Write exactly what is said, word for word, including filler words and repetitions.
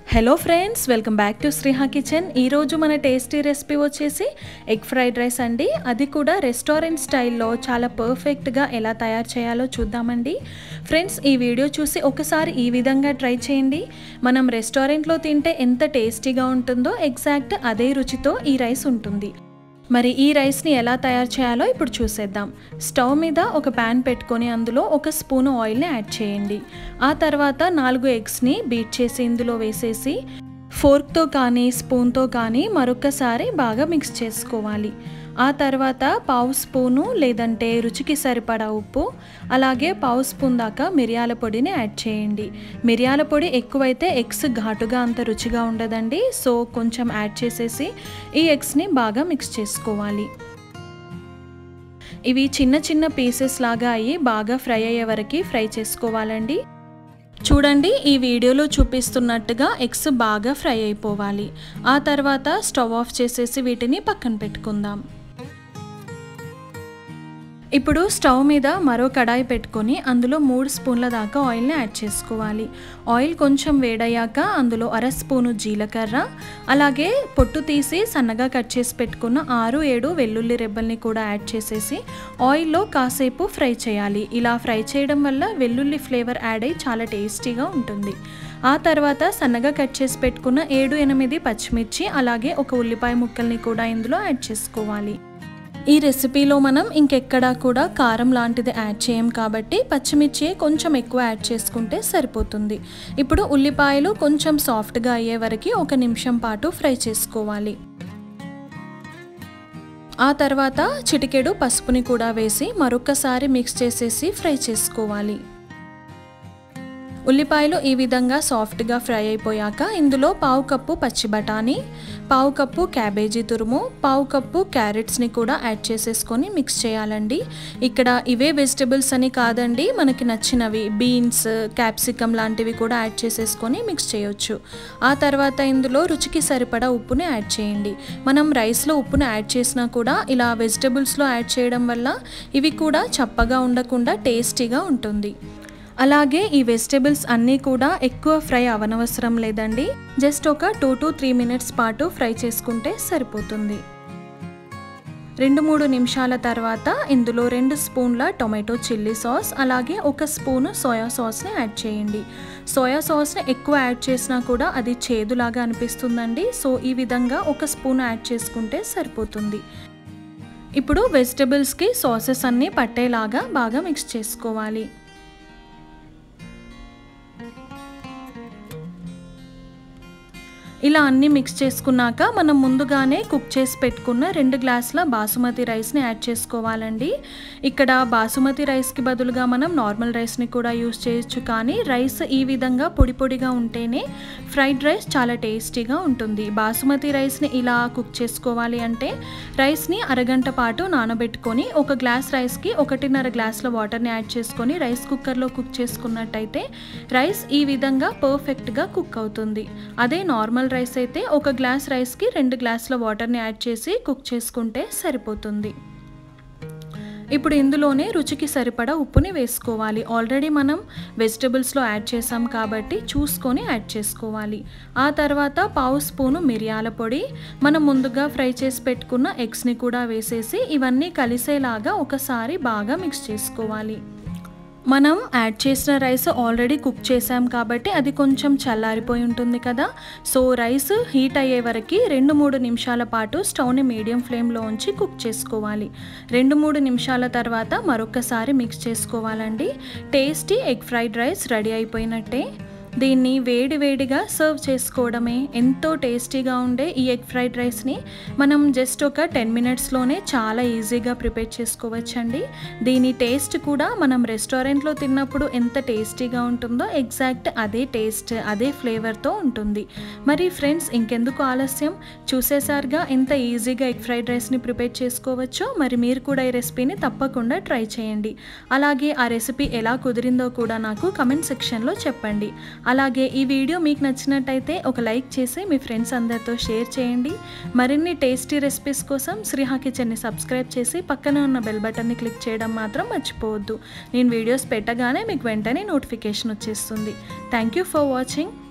Hello friends, welcome back to Sriha kitchen. ఈరోజు మన tasty recipe వచ్చేసి ఎగ్ ఫ్రైడ్ రైస్ అండి. అది కూడా రెస్టారెంట్ స్టైల్లో చాలా పర్ఫెక్ట్గా ఎలా తయారు చేయాలో చూద్దామండి. ఫ్రెండ్స్, ఈ వీడియో చూసి ఒకసారి ఈ విధంగా ట్రై చేయండి. మనం రెస్టారెంట్లో తింటే ఎంత టేస్టీగా ఉంటుందో ఎగ్జాక్ట్ అదే రుచితో ఈ రైస్ ఉంటుంది. మరి ఈ రైస్ని ఎలా తయారు చేయాలో ఇప్పుడు చూసేద్దాం. స్టవ్ మీద ఒక ప్యాన్ పెట్టుకొని అందులో ఒక స్పూను ఆయిల్ని యాడ్ చేయండి. ఆ తర్వాత నాలుగు ఎగ్స్ని బీట్ చేసి ఇందులో వేసేసి ఫోర్క్తో కానీ స్పూన్తో కానీ మరొకసారి బాగా మిక్స్ చేసుకోవాలి. ఆ తర్వాత పావు స్పూను లేదంటే రుచికి సరిపడా ఉప్పు, అలాగే పావు స్పూన్ దాకా మిరియాల పొడిని యాడ్ చేయండి. మిరియాల పొడి ఎక్కువైతే ఎగ్స్ ఘాటుగా అంత రుచిగా ఉండదండి. సో కొంచెం యాడ్ చేసేసి ఈ ఎగ్స్ని బాగా మిక్స్ చేసుకోవాలి. ఇవి చిన్న చిన్న పీసెస్ లాగా అయ్యి బాగా ఫ్రై అయ్యే వరకు ఫ్రై చేసుకోవాలండి. చూడండి, ఈ వీడియోలో చూపిస్తున్నట్టుగా ఎగ్స్ బాగా ఫ్రై అయిపోవాలి. ఆ తర్వాత స్టవ్ ఆఫ్ చేసేసి వీటిని పక్కన పెట్టుకుందాం. ఇప్పుడు స్టవ్ మీద మరో కడాయి పెట్టుకొని అందులో మూడు స్పూన్ల దాకా ఆయిల్ని యాడ్ చేసుకోవాలి. ఆయిల్ కొంచెం వేడయ్యాక అందులో అర స్పూను జీలకర్ర, అలాగే పొట్టు తీసి సన్నగా కట్ చేసి పెట్టుకున్న ఆరు ఏడు వెల్లుల్లి రెబ్బల్ని కూడా యాడ్ చేసేసి ఆయిల్లో కాసేపు ఫ్రై చేయాలి. ఇలా ఫ్రై చేయడం వల్ల వెల్లుల్లి ఫ్లేవర్ యాడ్ అయ్యి చాలా టేస్టీగా ఉంటుంది. ఆ తర్వాత సన్నగా కట్ చేసి పెట్టుకున్న ఏడు ఎనిమిది పచ్చిమిర్చి, అలాగే ఒక ఉల్లిపాయ ముక్కల్ని కూడా ఇందులో యాడ్ చేసుకోవాలి. ఈ రెసిపీలో మనం ఇంకెక్కడా కూడా కారం లాంటిది యాడ్ చేయం కాబట్టి పచ్చిమిర్చి కొంచెం ఎక్కువ యాడ్ చేసుకుంటే సరిపోతుంది. ఇప్పుడు ఉల్లిపాయలు కొంచెం సాఫ్ట్గా అయ్యే వరకు ఒక నిమిషం పాటు ఫ్రై చేసుకోవాలి. ఆ తర్వాత చిటికెడు పసుపుని కూడా వేసి మరొకసారి మిక్స్ చేసేసి ఫ్రై చేసుకోవాలి. ఉల్లిపాయలు ఈ విధంగా సాఫ్ట్గా ఫ్రై అయిపోయాక ఇందులో పావు కప్పు పచ్చి బఠానీ, పావు కప్పు క్యాబేజీ తురుము, పావు కప్పు క్యారెట్స్ని కూడా యాడ్ చేసేసుకొని మిక్స్ చేయాలండి. ఇక్కడ ఇవే వెజిటబుల్స్ అని కాదండి, మనకి నచ్చినవి బీన్స్, క్యాప్సికమ్ లాంటివి కూడా యాడ్ చేసేసుకొని మిక్స్ చేయొచ్చు. ఆ తర్వాత ఇందులో రుచికి సరిపడా ఉప్పుని యాడ్ చేయండి. మనం రైస్లో ఉప్పుని యాడ్ చేసినా కూడా ఇలా వెజిటబుల్స్లో యాడ్ చేయడం వల్ల ఇవి కూడా చప్పగా ఉండకుండా టేస్టీగా ఉంటుంది. అలాగే ఈ వెజిటబుల్స్ అన్నీ కూడా ఎక్కువ ఫ్రై అవనవసరం లేదండి. జస్ట్ ఒక టూ టు త్రీ మినిట్స్ పాటు ఫ్రై చేసుకుంటే సరిపోతుంది. రెండు మూడు నిమిషాల తర్వాత ఇందులో రెండు స్పూన్ల టొమాటో చిల్లీ సాస్, అలాగే ఒక స్పూను సోయా సాస్ని యాడ్ చేయండి. సోయా సాస్ని ఎక్కువ యాడ్ చేసినా కూడా అది చేదులాగా అనిపిస్తుందండి. సో ఈ విధంగా ఒక స్పూన్ యాడ్ చేసుకుంటే సరిపోతుంది. ఇప్పుడు వెజిటబుల్స్కి సాసెస్ అన్నీ పట్టేలాగా బాగా మిక్స్ చేసుకోవాలి. ఇలా అన్నీ మిక్స్ చేసుకున్నాక మనం ముందుగానే కుక్ చేసి పెట్టుకున్న రెండు గ్లాసుల బాసుమతి రైస్ని యాడ్ చేసుకోవాలండి. ఇక్కడ బాసుమతి రైస్కి బదులుగా మనం నార్మల్ రైస్ని కూడా యూస్ చేయొచ్చు, కానీ రైస్ ఈ విధంగా పొడి పొడిగా ఉంటేనే ఫ్రైడ్ రైస్ చాలా టేస్టీగా ఉంటుంది. బాసుమతి రైస్ని ఇలా కుక్ చేసుకోవాలి అంటే రైస్ని అరగంట పాటు నానబెట్టుకొని ఒక గ్లాస్ రైస్కి ఒకటిన్నర గ్లాసుల వాటర్ని యాడ్ చేసుకొని రైస్ కుక్కర్లో కుక్ చేసుకున్నట్టయితే రైస్ ఈ విధంగా పర్ఫెక్ట్గా కుక్ అవుతుంది. అదే నార్మల్ రైస్ అయితే ఒక గ్లాస్ రైస్కి రెండు గ్లాసుల వాటర్ని యాడ్ చేసి కుక్ చేసుకుంటే సరిపోతుంది. ఇప్పుడు ఇందులోనే రుచికి సరిపడా ఉప్పుని వేసుకోవాలి. ఆల్రెడీ మనం వెజిటబుల్స్లో యాడ్ చేసాం కాబట్టి చూసుకొని యాడ్ చేసుకోవాలి. ఆ తర్వాత పావు స్పూను మిరియాల పొడి, మనం ముందుగా ఫ్రై చేసి పెట్టుకున్న ఎగ్స్ని కూడా వేసేసి ఇవన్నీ కలిసేలాగా ఒకసారి బాగా మిక్స్ చేసుకోవాలి. మనం యాడ్ చేసిన రైస్ ఆల్రెడీ కుక్ చేసాం కాబట్టి అది కొంచెం చల్లారిపోయి ఉంటుంది కదా. సో రైస్ హీట్ అయ్యే వరకు రెండు మూడు నిమిషాల పాటు స్టవ్ని మీడియం ఫ్లేమ్లో ఉంచి కుక్ చేసుకోవాలి. రెండు మూడు నిమిషాల తర్వాత మరొకసారి మిక్స్ చేసుకోవాలండి. Tasty egg fried rice ready అయిపోయినట్టే. దీన్ని వేడి వేడిగా సర్వ్ చేసుకోవడమే. ఎంతో టేస్టీగా ఉండే ఈ ఎగ్ ఫ్రైడ్ రైస్ని మనం జస్ట్ ఒక టెన్ మినిట్స్లోనే చాలా ఈజీగా ప్రిపేర్ చేసుకోవచ్చండి. దీని టేస్ట్ కూడా మనం రెస్టారెంట్లో తిన్నప్పుడు ఎంత టేస్టీగా ఉంటుందో ఎగ్జాక్ట్ అదే టేస్ట్, అదే ఫ్లేవర్తో ఉంటుంది. మరి ఫ్రెండ్స్, ఇంకెందుకు ఆలస్యం, చూసేసారుగా ఎంత ఈజీగా ఎగ్ ఫ్రైడ్ రైస్ని ప్రిపేర్ చేసుకోవచ్చో. మరి మీరు కూడా ఈ రెసిపీని తప్పకుండా ట్రై చేయండి. అలాగే ఆ రెసిపీ ఎలా కుదిరిందో కూడా నాకు కమెంట్ సెక్షన్లో చెప్పండి. అలాగే ఈ వీడియో మీకు నచ్చినట్టయితే ఒక లైక్ చేసి మీ ఫ్రెండ్స్ అందరితో షేర్ చేయండి. మరిన్ని టేస్టీ రెసిపీస్ కోసం శ్రీహా కిచెన్ని సబ్స్క్రైబ్ చేసి పక్కనే ఉన్న బెల్ బటన్ని క్లిక్ చేయడం మాత్రం మర్చిపోవద్దు. నేను వీడియోస్ పెట్టగానే మీకు వెంటనే నోటిఫికేషన్ వచ్చేస్తుంది. Thank you for watching.